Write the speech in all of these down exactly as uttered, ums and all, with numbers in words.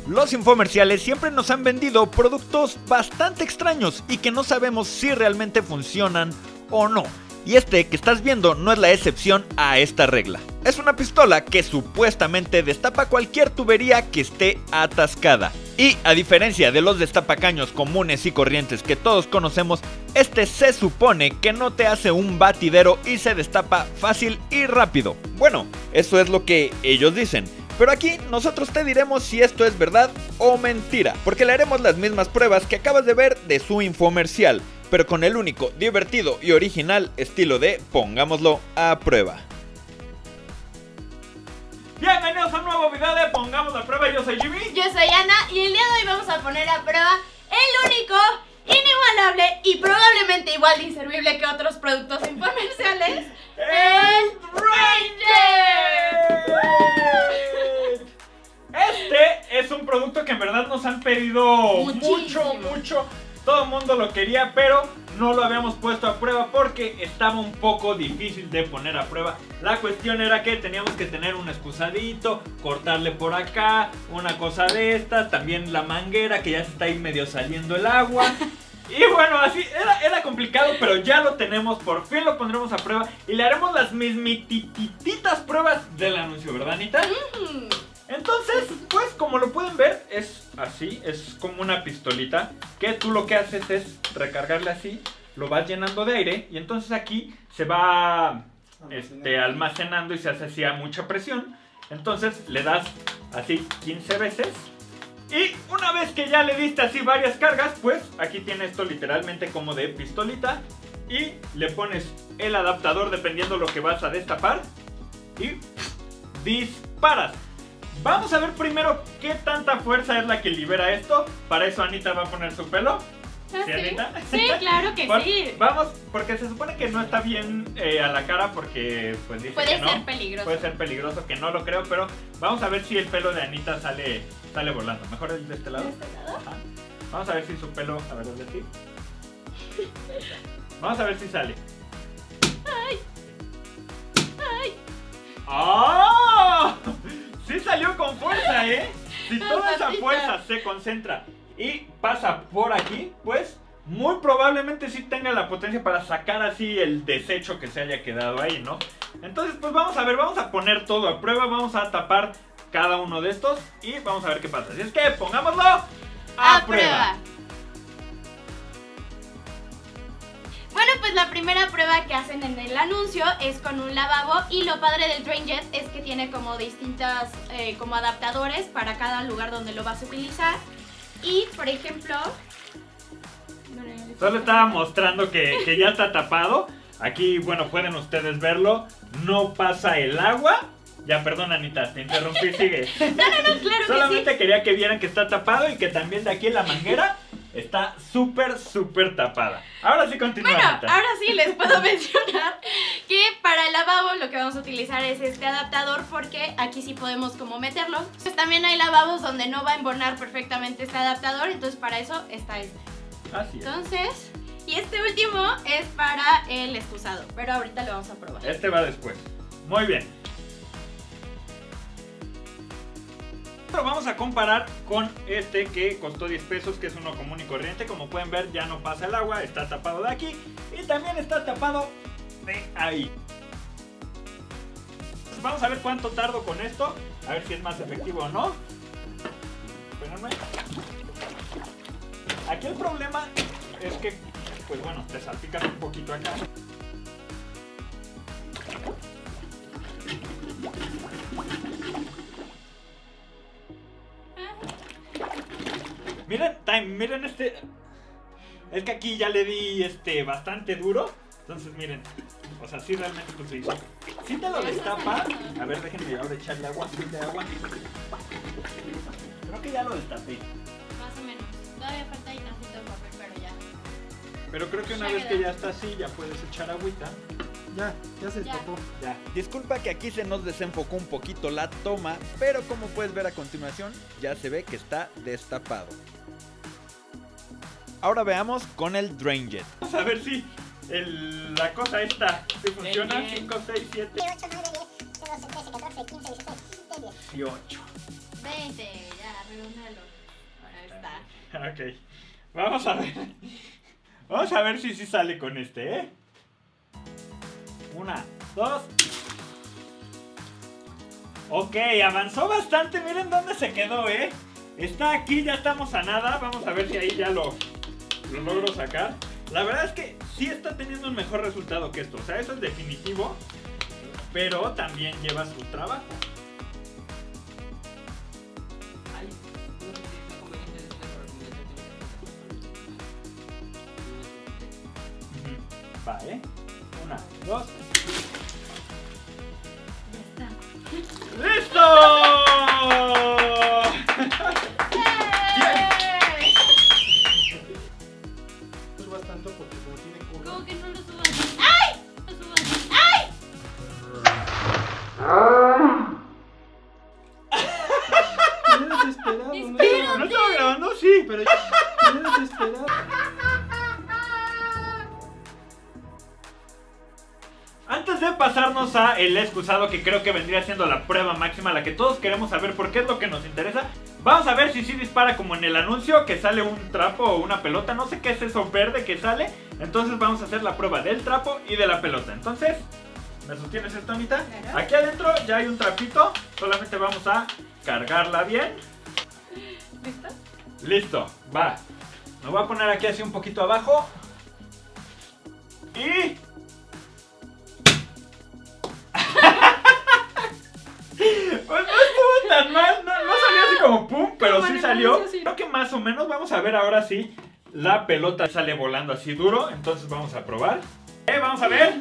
Los infomerciales siempre nos han vendido productos bastante extraños y que no sabemos si realmente funcionan o no. Y este que estás viendo no es la excepción a esta regla. Es una pistola que supuestamente destapa cualquier tubería que esté atascada. Y a diferencia de los destapacaños comunes y corrientes que todos conocemos, este se supone que no te hace un batidero y se destapa fácil y rápido. Bueno, eso es lo que ellos dicen. Pero aquí nosotros te diremos si esto es verdad o mentira, porque le haremos las mismas pruebas que acabas de ver de su infomercial, pero con el único, divertido y original estilo de pongámoslo a prueba. Bienvenidos a un nuevo video de Pongámoslo a Prueba. Yo soy Jimmy. Yo soy Ana y el día de hoy vamos a poner a prueba el único, inigualable y probablemente igual de inservible que otros productos infomerciales, el Ranger. Este es un producto que en verdad nos han pedido Muchísimo. mucho, mucho. Todo el mundo lo quería, pero no lo habíamos puesto a prueba porque estaba un poco difícil de poner a prueba. La cuestión era que teníamos que tener un excusadito, cortarle por acá, una cosa de estas, también la manguera que ya se está ahí medio saliendo el agua. Y bueno, así era, era complicado, pero ya lo tenemos, por fin lo pondremos a prueba y le haremos las mismitititas pruebas del anuncio, ¿verdad, Anita? Mm. Entonces, pues como lo pueden ver, es así, es como una pistolita que tú lo que haces es recargarle así, lo vas llenando de aire y entonces aquí se va este, almacenando y se hace así a mucha presión. Entonces le das así quince veces y una vez que ya le diste así varias cargas, pues aquí tiene esto literalmente como de pistolita y le pones el adaptador dependiendo lo que vas a destapar y disparas. Vamos a ver primero qué tanta fuerza es la que libera esto. Para eso Anita va a poner su pelo. ¿Sí, ¿Sí, Anita? Sí, claro que Bueno, sí. Vamos, porque se supone que no está bien eh, a la cara porque pues dice Puede que no. ser peligroso. Puede ser peligroso, que no lo creo, pero vamos a ver si el pelo de Anita sale, sale volando. Mejor el de este lado. ¿De este lado? Ajá. Vamos a ver si su pelo, a ver, ¿dónde aquí? Vamos a ver si sale. Ay. Ay. ¡Oh! Sí salió con fuerza, ¿eh? Si toda esa Papita. fuerza se concentra y pasa por aquí, pues muy probablemente sí tenga la potencia para sacar así el desecho que se haya quedado ahí, ¿no? Entonces, pues vamos a ver, vamos a poner todo a prueba, vamos a tapar cada uno de estos y vamos a ver qué pasa. Así es que pongámoslo a, A prueba. prueba. Bueno, pues la primera prueba que hacen en el anuncio es con un lavabo y lo padre del Ranger es que tiene como distintas eh, como adaptadores para cada lugar donde lo vas a utilizar. Y, por ejemplo... Solo estaba mostrando que, que ya está tapado. Aquí, bueno, pueden ustedes verlo. No pasa el agua. Ya, perdón, Anita, te interrumpí, sigue. No, no, no, claro Solamente que sí. quería que vieran que está tapado y que también de aquí en la manguera está súper, súper tapada. Ahora sí continúa, Bueno, Anita. ahora sí les puedo mencionar que para el lavabo lo que vamos a utilizar es este adaptador porque aquí sí podemos como meterlo. Pues también hay lavabos donde no va a embonar perfectamente este adaptador, entonces para eso está este. Así es. Entonces, y este último es para el excusado, pero ahorita lo vamos a probar. Este va después. Muy bien. Lo vamos a comparar con este que costó diez pesos, que es uno común y corriente. Como pueden ver, ya no pasa el agua, está tapado de aquí y también está tapado de ahí. Entonces, vamos a ver cuánto tardo con esto, a ver si es más efectivo o no. Espérenme. Aquí el problema es que, pues bueno, te salpicas un poquito acá. Miren, time, miren este. Es que aquí ya le di este bastante duro. Entonces miren. O sea, sí realmente pues se hizo. Si te lo destapa. A ver, déjenme ahora echarle agua, de agua. Creo que ya lo destapé. Más o menos. Todavía falta ahí tantito papel, pero ya. Pero creo que una vez que ya está así, ya puedes echar agüita. Ya, ya se Ya. tapó. Ya. Disculpa que aquí se nos desenfocó un poquito la toma, pero como puedes ver a continuación, ya se ve que está destapado. Ahora veamos con el Drainjet. Vamos a ver si el, la cosa esta si funciona. cinco, seis, siete, ocho, nueve, diez, once, trece, catorce, quince, dieciséis, dieciocho. veinte, ya, redóndalo. Ok. Vamos a ver. Vamos a ver si sí sale con este, ¿eh? Una, dos. Ok, avanzó bastante. Miren dónde se quedó, ¿eh? Está aquí, ya estamos a nada. Vamos a ver si ahí ya lo, lo logro sacar. La verdad es que sí está teniendo un mejor resultado que esto. O sea, eso es definitivo. Pero también lleva su trabajo. Va, ¿eh? Una, dos. Ya está. ¡Listo! No subas tanto porque como tiene curva. ¿Cómo que no lo subas? ¡Ay! No lo subas. ¡Ay! Te desesperado, ¿no? Espérate. ¿No estaba grabando? Sí. Pero te desesperado. Antes de pasarnos a el excusado, que creo que vendría siendo la prueba máxima, la que todos queremos saber porque es lo que nos interesa, vamos a ver si sí dispara como en el anuncio, que sale un trapo o una pelota, no sé qué es eso verde que sale. Entonces vamos a hacer la prueba del trapo y de la pelota. Entonces, ¿me sostienes esto, Anita? Claro. Aquí adentro ya hay un trapito, solamente vamos a cargarla bien. ¿Listo? Listo, va. Me voy a poner aquí así un poquito abajo. Y... pues no estuvo tan mal, no, no salió así como pum, pero Como sí en el salió. anuncio, sí. Creo que más o menos, vamos a ver ahora sí. La pelota sale volando así duro, entonces vamos a probar. Eh, vamos a ver.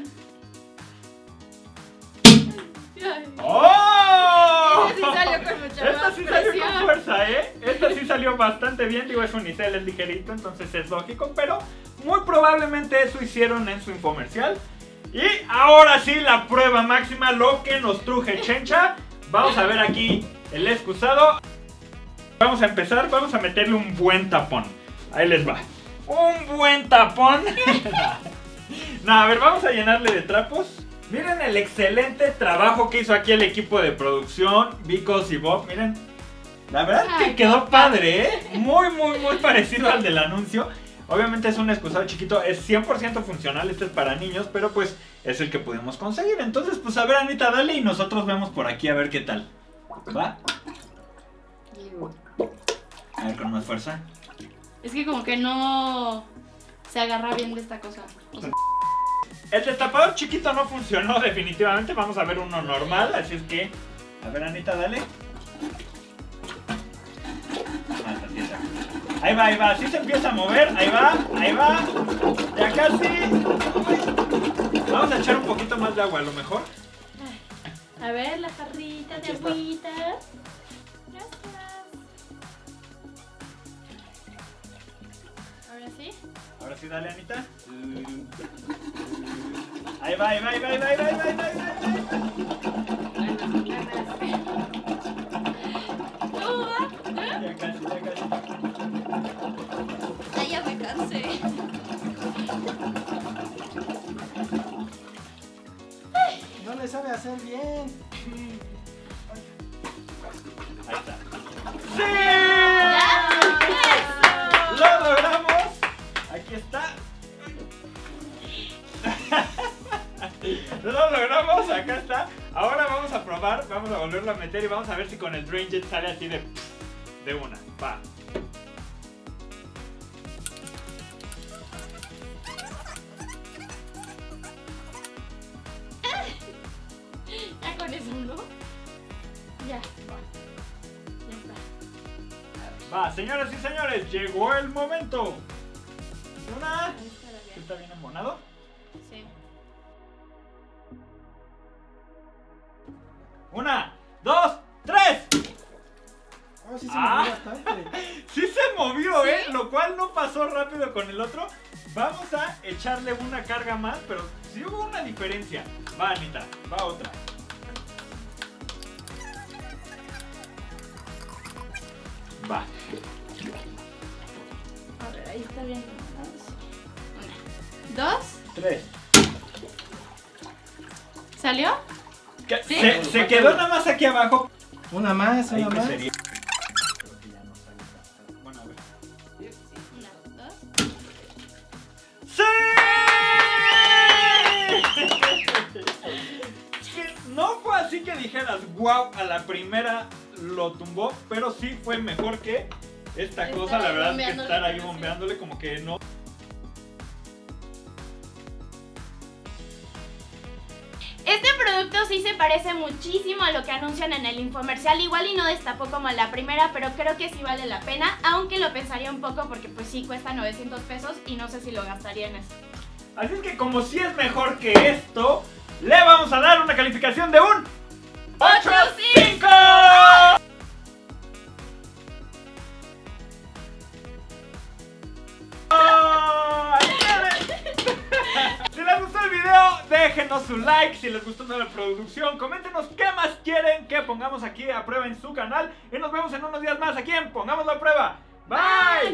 Ay. ¡Oh! Esta sí salió con mucha Esta más sí salió presión. con fuerza, ¿eh? Esta sí salió bastante bien. Digo, es unicel, es ligerito, entonces es lógico. Pero muy probablemente eso hicieron en su infomercial. Y ahora sí, la prueba máxima, lo que nos truje Chencha. Vamos a ver aquí el excusado. Vamos a empezar, vamos a meterle un buen tapón. Ahí les va. Un buen tapón. No, a ver, vamos a llenarle de trapos. Miren el excelente trabajo que hizo aquí el equipo de producción, Vicos y Bob, miren. La verdad Ay, que quedó padre, ¿eh? Muy, muy, muy parecido al del anuncio. Obviamente es un excusado chiquito, es cien por ciento funcional, este es para niños, pero pues es el que pudimos conseguir. Entonces, pues a ver, Anita, dale y nosotros vemos por aquí a ver qué tal. ¿Va? A ver, con más fuerza. Es que como que no se agarra bien de esta cosa. O sea, El destapador chiquito no funcionó definitivamente, vamos a ver uno normal, así es que... A ver, Anita, dale. Ah, está tiesa. Ahí va, ahí va, sí se empieza a mover, ahí va, ahí va. Ya casi. Vamos a echar un poquito más de agua a lo mejor. a ver, la jarrita de Aquí está. agüita. Gracias. Ahora sí. Ahora sí, dale, Anita. Ahí va, ahí va, ahí va, ahí va, ahí va, ahí va, ahí va, ahí ¿Cómo va? va. Ya casi, ya casi. Ay, ya me cansé. No le sabe hacer bien. Ahí está. ¡Ya! ¡Sí! ¡Lo logramos! Aquí está. Lo logramos, acá está. Ahora vamos a probar, vamos a volverlo a meter y vamos a ver si con el Drain Jet sale así de, de una. Va. Ya con eso, ¿no? Ya. Va. Ya está. Va, señoras y señores, llegó el momento. Una. Ahí está la bien. ¿Está bien embonado? Sí. Una, dos, tres. Oh, sí se Ah. movió bastante. Sí se movió, ¿eh? Lo cual no pasó rápido con el otro. Vamos a echarle una carga más, pero sí hubo una diferencia. Va, Anita, va otra. Va. A ver, ahí está bien. Una. Dos. Tres. ¿Salió? Que- ¿Sí? Se, se quedó nada más aquí abajo. Una más, Ahí una que más. sería. Creo que ya no sale tan- Bueno, a ver. wow, a la primera lo tumbó, pero sí fue mejor que esta Estar cosa, la ahí verdad, que bombeándole, estar ahí sí. bombeándole como que no. Este producto sí se parece muchísimo a lo que anuncian en el infomercial, igual y no destapó como la primera, pero creo que sí vale la pena, aunque lo pensaría un poco porque pues sí cuesta novecientos pesos y no sé si lo gastaría en eso. Así es que como si es mejor que esto, le vamos a dar una calificación de un ocho cinco. Si les gustó el video, déjenos su like. Si les gustó la producción, coméntenos qué más quieren que pongamos aquí a prueba en su canal. Y nos vemos en unos días más aquí en Pongámoslo a Prueba. Bye.